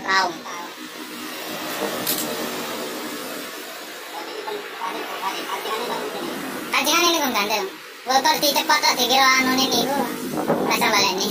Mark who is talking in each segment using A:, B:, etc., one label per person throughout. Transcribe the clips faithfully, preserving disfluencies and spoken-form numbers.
A: Raung. Kajian ini kan gandel. Botol di cepat lah dikira anu ini ku. Rasa baleni.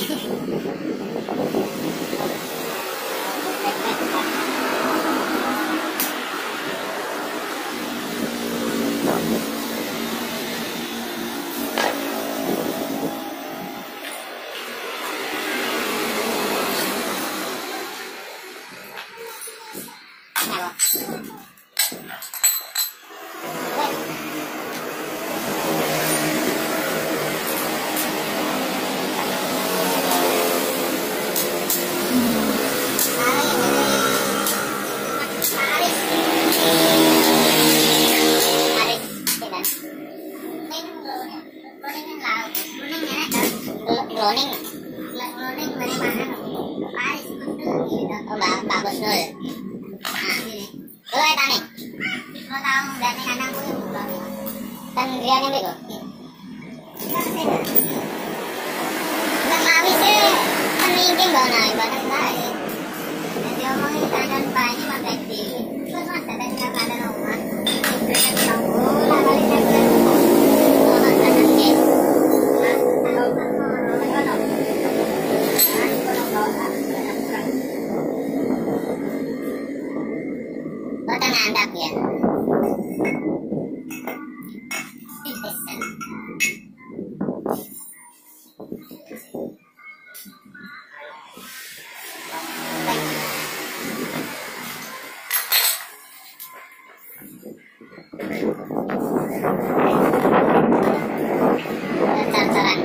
A: Cloning, cloning dari mana? Paris betul gitu. Oh, bagus nul. Nah, ini. Lo eta nih. Lo tahu dari kandang gue belum? Kan dia nih bego. Nggak habis sih. Peningking banget, banget sekali. Dan dia ngomongin kandang banyak pakai di. Terus mas ada di kandang rumah. Kita tahu lah kali saya bilang. Oh, kandang game. Kota ngandap ya. Saran-saran.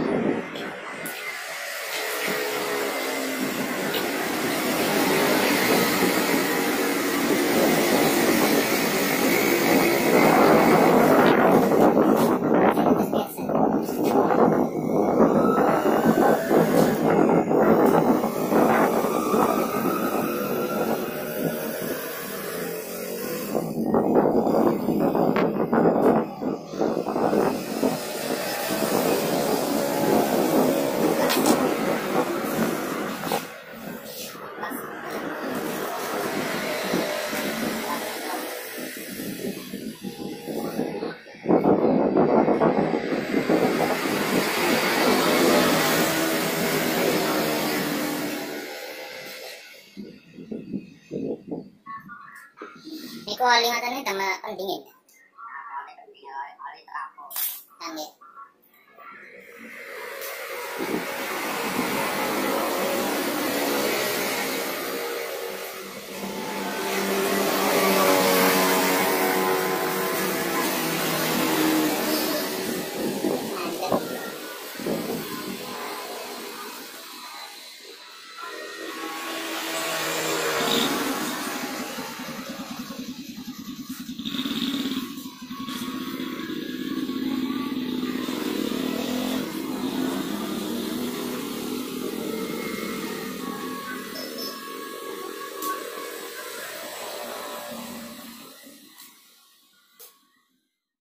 A: Iku oli ngoten iki damel pendingin. Pendingin oli terapung. Nggih.